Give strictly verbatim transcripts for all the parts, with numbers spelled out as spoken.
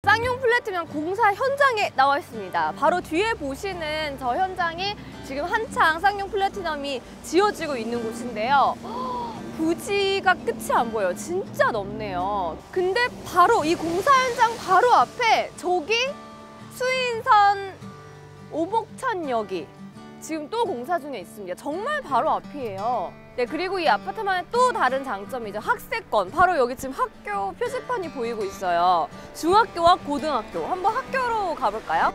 쌍용 플래티넘 공사 현장에 나와 있습니다. 바로 뒤에 보시는 저 현장이 지금 한창 쌍용 플래티넘이 지어지고 있는 곳인데요. 부지가 끝이 안 보여요. 진짜 넓네요. 근데 바로 이 공사 현장 바로 앞에 저기 수인선 오목천역이 지금 또 공사 중에 있습니다. 정말 바로 앞이에요. 네, 그리고 이 아파트만의 또 다른 장점이죠. 학세권. 바로 여기 지금 학교 표지판이 보이고 있어요. 중학교와 고등학교. 한번 학교로 가볼까요?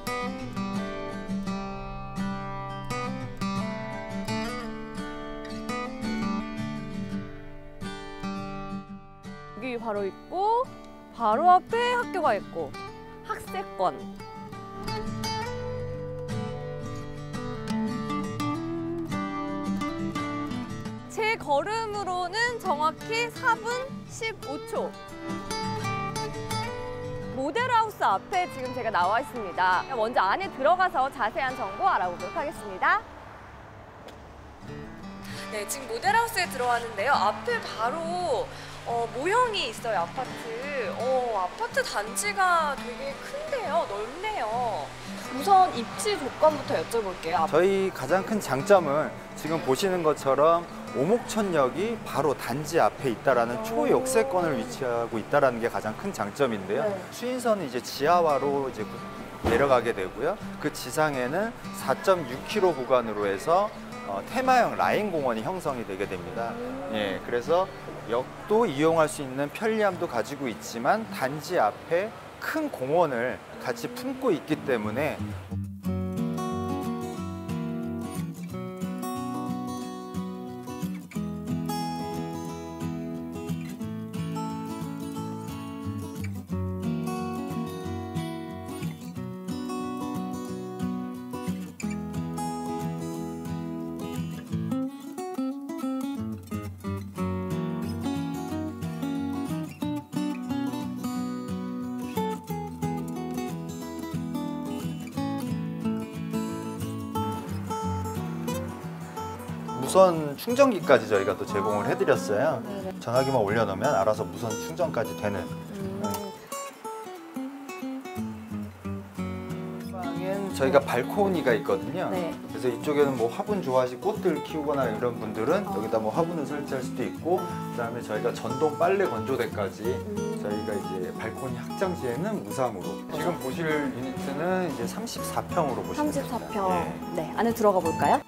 여기 바로 있고 바로 앞에 학교가 있고 학세권. 제 걸음으로는 정확히 사 분 십오 초. 모델하우스 앞에 지금 제가 나와 있습니다. 먼저 안에 들어가서 자세한 정보 알아보도록 하겠습니다. 네, 지금 모델하우스에 들어왔는데요. 앞에 바로 어, 모형이 있어요, 아파트. 어, 아파트 단지가 되게 큰데요, 넓네요. 우선 입지 조건부터 여쭤볼게요. 저희 가장 큰 장점은 지금 보시는 것처럼 오목천역이 바로 단지 앞에 있다라는 초역세권을 위치하고 있다라는 게 가장 큰 장점인데요. 네. 수인선은 이제 지하화로 이제 내려가게 되고요. 그 지상에는 사 점 육 킬로미터 구간으로 해서 어, 테마형 라인 공원이 형성이 되게 됩니다. 음. 예, 그래서 역도 이용할 수 있는 편리함도 가지고 있지만 단지 앞에 큰 공원을 같이 품고 있기 때문에 무선 충전기까지 저희가 또 제공을 해드렸어요. 네네. 전화기만 올려놓으면 알아서 무선 충전까지 되는. 음. 방엔 저희가 발코니가 있거든요. 네. 그래서 이쪽에는 뭐 화분 좋아하시고 꽃들 키우거나 이런 분들은 어. 여기다 뭐 화분을 설치할 수도 있고, 그다음에 저희가 전동 빨래 건조대까지 음. 저희가 이제 발코니 확장 시에는 무상으로. 지금 보실 유니트는 이제 삼십사 평으로 보시면 됩니다. 삼십사 평. 네. 네, 안에 들어가 볼까요?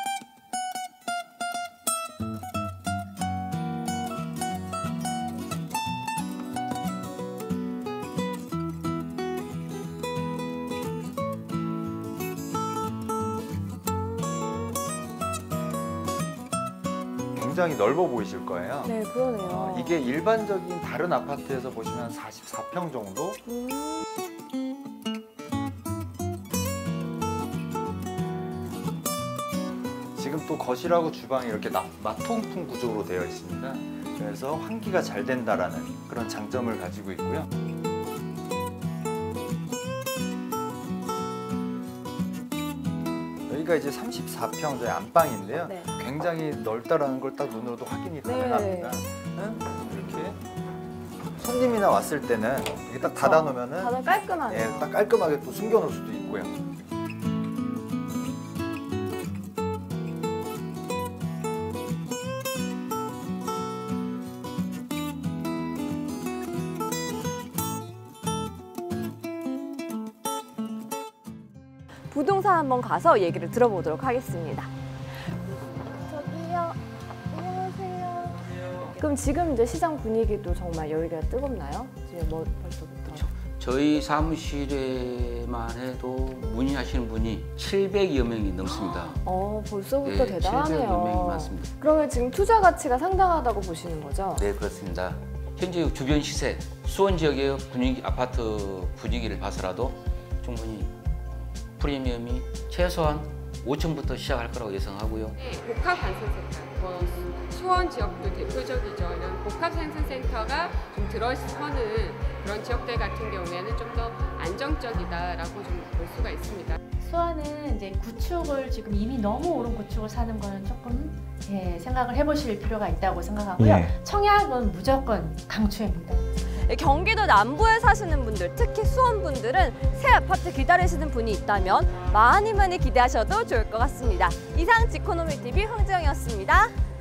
굉장히 넓어 보이실 거예요. 네, 그러네요. 어, 이게 일반적인 다른 아파트에서 보시면 사십사 평 정도? 음. 지금 또 거실하고 주방이 이렇게 마통풍 구조로 되어 있습니다. 그래서 환기가 잘 된다라는 그런 장점을 가지고 있고요. 여기가 이제 삼십사 평 저희 안방인데요. 네. 굉장히 넓다라는 걸 딱 눈으로도 확인이 가능합니다. 네. 이렇게 손님이나 왔을 때는 이렇게 딱 닫아놓으면은 닫아 깔끔하게. 예, 딱 깔끔하게 또 숨겨놓을 수도 있고요. 부동산 한번 가서 얘기를 들어보도록 하겠습니다. 저기요. 안녕하세요. 그럼 지금 이제 시장 분위기도 정말 여기가 뜨겁나요? 지금 뭐 벌써부터? 저, 저희 사무실에만 해도 문의하시는 분이 칠백여 명이 넘습니다. 어, 벌써부터 네, 대단하네요. 칠백여 명이 많습니다. 그러면 지금 투자 가치가 상당하다고 보시는 거죠? 네, 그렇습니다. 현재 주변 시세, 수원 지역의 분위기, 아파트 분위기를 봐서라도 충분히 프리미엄이 최소한 오천부터 시작할 거라고 예상하고요. 네, 복합환승센터, 뭐 수원 지역도 대표적이죠. 이런 복합환승센터가 좀 들어서는 그런 지역들 같은 경우에는 좀 더 안정적이다라고 좀 볼 수가 있습니다. 수원은 이제 구축을 지금 이미 너무 오른 구축을 사는 거는 조금 예, 생각을 해보실 필요가 있다고 생각하고요. 예. 청약은 무조건 강추입니다. 경기도 남부에 사시는 분들, 특히 수원 분들은 새 아파트 기다리시는 분이 있다면 많이 많이 기대하셔도 좋을 것 같습니다. 이상 지코노미티비 황지영이었습니다.